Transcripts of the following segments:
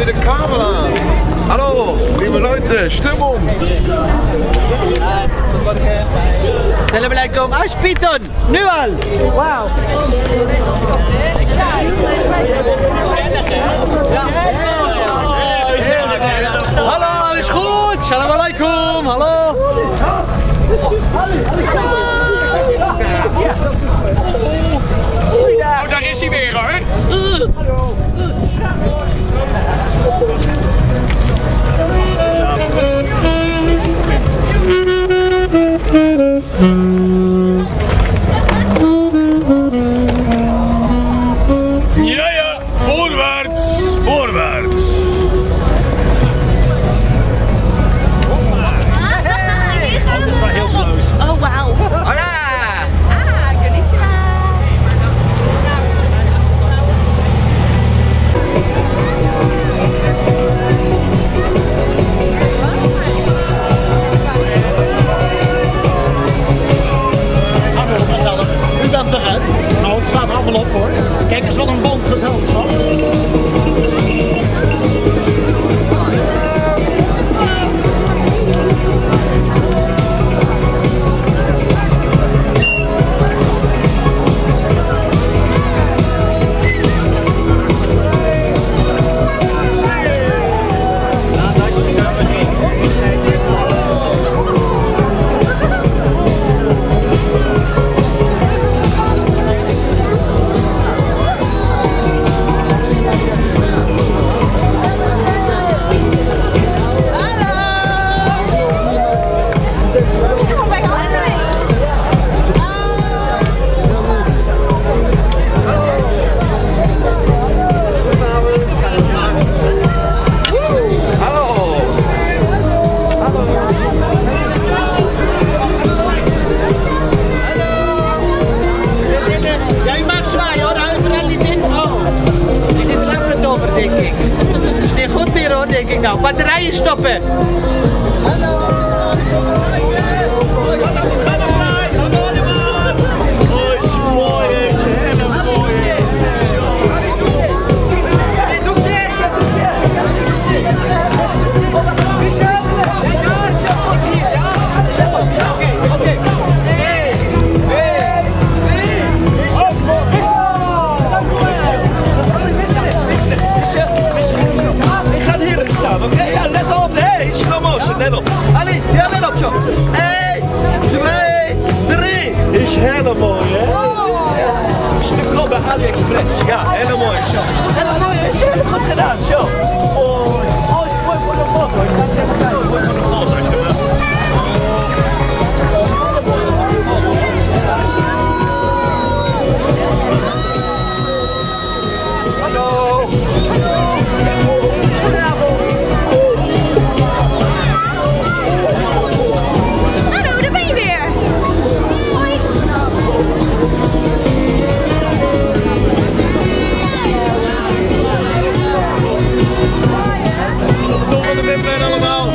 wieder Kabel an. Hallo, liebe Leute, Stimmung. Zullen we komen uitspieten? Nu al! Wauw! Hallo, alles goed? Salam alaikum, hallo! Oh, daar is hij weer hoor! Ja, ja, voorwaarts, voorwaarts. Dat is wel heel close. Oh, wauw. Hola! Konnichiwa. U bent eruit. Nou, het staat allemaal op hoor. Kijk eens wat een bondgezelschap. Denk ik nou, batterijen stoppen! Let op. Ali, ja, let op zo. 1, 2, 3. Is heel mooi, hè? Stuk kop bij AliExpress. Ja, heel mooi. Zo. Heel mooi, is heel goed gedaan. Zo. Oh, is mooi voor de foto. Ik ga het even kijken. Mooi voor de foto. Hallo. Hallo, daar ben je weer. Hoi. Kom van de Wimpen allemaal.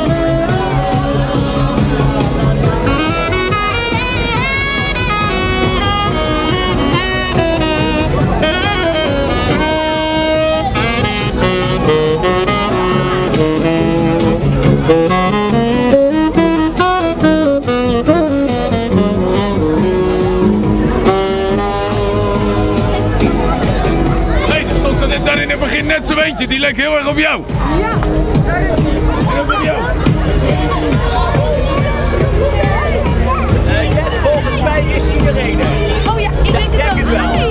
Daar in het begin net zo eentje, die leek heel erg op jou. Ja. En ook op jou. Volgens mij is iedereen er. Oh ja, ik denk het wel.